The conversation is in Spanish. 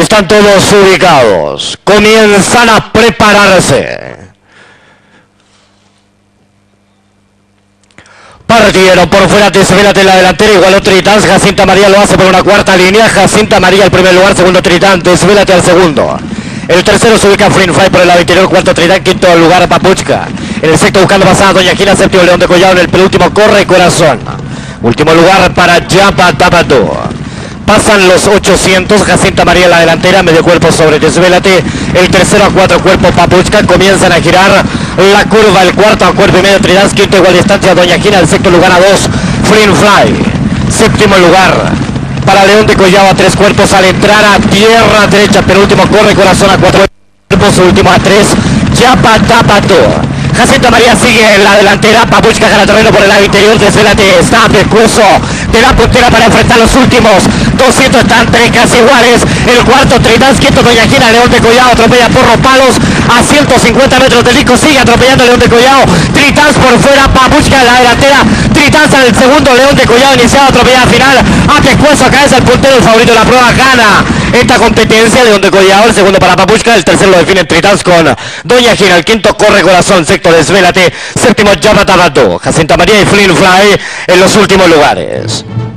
Están todos ubicados. Comienzan a prepararse. Partieron por fuera, Desvélate en la delantera, igualó Tritán, Jacinta María lo hace por una cuarta línea, Jacinta María el primer lugar, segundo Tritán, Desvélate al segundo. El tercero se ubica Free Fly por el lado interior, cuarto Tritán, quinto lugar Papuchka. En el sexto buscando pasada Doña Gina, séptimo León de Collado, en el penúltimo Corre Corazón. Último lugar para Yapa Tapatú. Pasan los 800, Jacinta María en la delantera, medio cuerpo sobre Desvélate, el tercero a cuatro cuerpo Papuchka, comienzan a girar la curva, el cuarto a cuerpo y medio Tridán, quinto igual distancia Doña Gina, el sexto lugar a dos Free Fly, séptimo lugar para León de Collado a tres cuerpos al entrar a tierra derecha, penúltimo Corre Corazón a cuatro cuerpos, último a tres Yapa Tapatú. Jacinta María sigue en la delantera, Papuchka gana terreno por el lado interior, Desvélate está a percurso de la puntera para enfrentar los últimos 200, están tres casi iguales, el cuarto Tritán, quinto Doña Gina, León de Collado atropella por los palos a 150 metros del disco, sigue atropellando León de Collado, Tritán por fuera, Papuchka en la delantera, Tritán en el segundo, León de Collado iniciado, atropellada final, a pescuezo a cabeza el puntero, el favorito de la prueba gana esta competencia, León de Collado, el segundo para Papuchka, el tercero lo define Tritán con Doña Gina, el quinto Corre Corazón, sexto Desvélate, séptimo Yapa Tapatú, Jacinta María y Free Fly en los últimos lugares.